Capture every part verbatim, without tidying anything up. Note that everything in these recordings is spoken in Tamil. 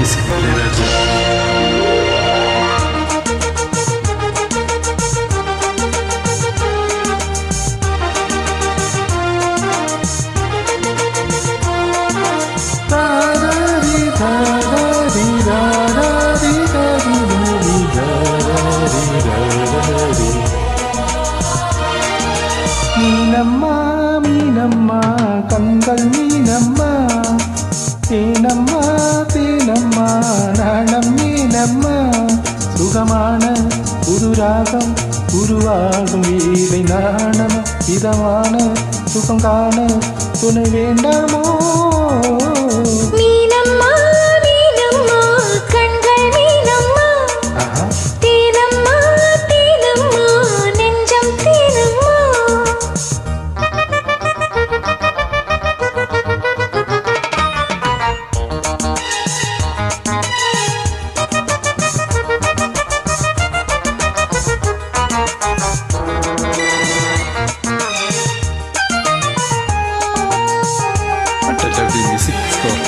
music, Ilayaraja. மீனம்மா மீனம்மா கண்கள் மீனம்மா தேனம்மா தேனம்மா நாணம் மீனம்மா சுகமான புதுராகம் உருவாகும் வீலை நாணம் இதமான சுகம் காண துணை வேண்டாமோ மீனம்மா மீனம்மா கண்கள் மீனம்மா தேனம்மா தேனம்மா நெஞ்சம் தேனம்மா Lovely music score.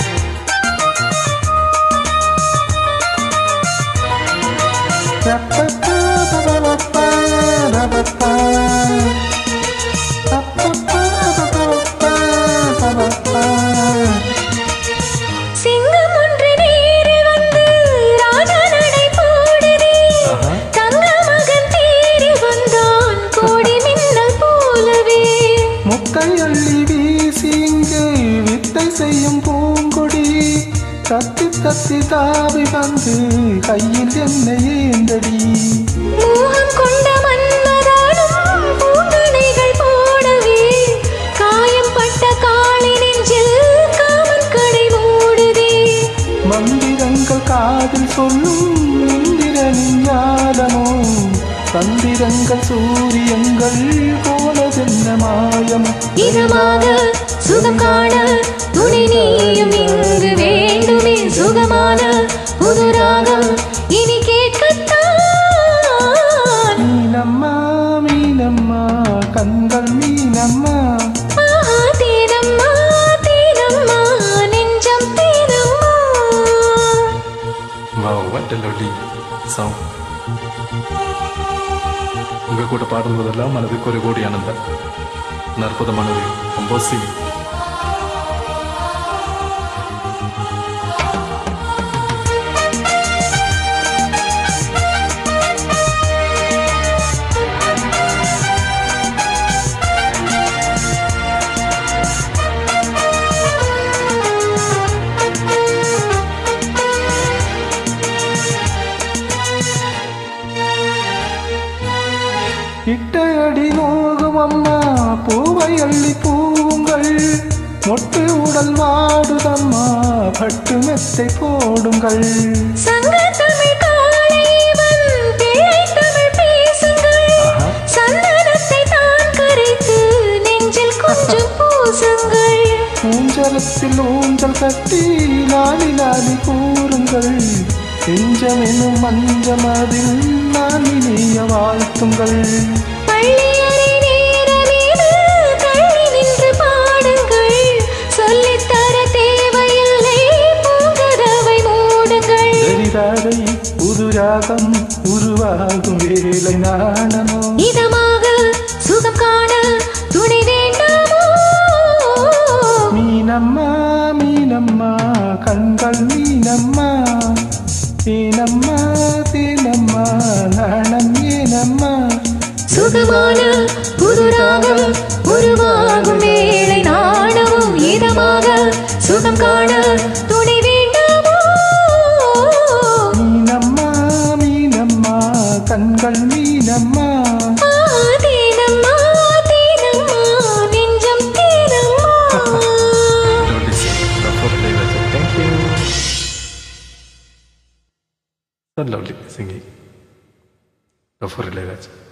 சிங்கம் ஒன்று நேரில் வந்து ராஜா நடை போடுதே தங்க மகன் தேரில் வந்தான் கோடி மின்னல் போலவே முக்கை அள்ளி வீசி இங்கே வித்தை செய்யும் பூங்கொடி தத்தி தத்தி தாவி வந்து கையில் என்னை ஏந்தடி மோகம் கொண்ட மன்மதானும் பூங்கணைகள் போடவே காயம் பட்ட காளி நெஞ்சில் காமன் கடை மூடுதே மந்திரங்கள் காதில் சொல்லும் இந்திரனின் ஞானமோ சந்திரங்கள் சூரியங்கள் போலதென்ன மாயம் இதமாக சுகம் காண துணை நீயும் இங்கு வேண்டுமே சுகமான புதுராகம் இனி கேட்கத்தான் மீனம்மா மீனம்மா கண்கள் மீனம்மா ஆஹா தேனம்மா தேனம்மா நெஞ்சம் தேனம்மா. Wow, what a lovely song. உங்க கூட பாடும்போதெல்லாம் மனதுக்கு ஒரு கோடி ஆனந்தம். அற்புதமானது கம்போசிங். இட்டடி நோகும் அம்மா பூவை அள்ளி பூவுங்கள் மொட்டு உடல் வாடுதம்மா பட்டு மெத்தை போடுங்கள் சங்க தமிழ் காளைவன் பிள்ளை தமிழ் பேசுங்கள் சந்தனத்தை தான் கரைத்து நெஞ்சில் கொஞ்சம் பூசுங்கள் ஊஞ்சலத்தில் ஊஞ்சல் கட்டி லாலி லாலி கூறுங்கள் நெஞ்சம் எனும் மஞ்சமதில் நான் இனிய வாழ்த்துங்கள் பள்ளியறை நேரமீது தள்ளி நின்று பாடுங்கள் சொல்லித்தர தேவையில்லை பூங்கதவை மூடுங்கள் எரிதாரை புதுராகம் உருவாகும் வேலை நாணமோ இதமாக சுகம் காண துணை வேண்டாமோ மீனம்மா மீனம்மா கண்கள் மீனம்மா தேனம்மா தேனம்மா நாணம் ஏனம்மா சுகமான புதுராகம் உருவாகும் வேளை நாணமும் இதமாக சுகம் காண துணை வேண்டாமோ மீனம்மா மீனம்மா கண்கள் மீனம்மா ஆஹா தேனம்மா தேனம்மா நெஞ்சம் தேனம்மா. Lovely song. Therefore, Ilayaraja. Thank you. So lovely singing. Therefore, Ilayaraja.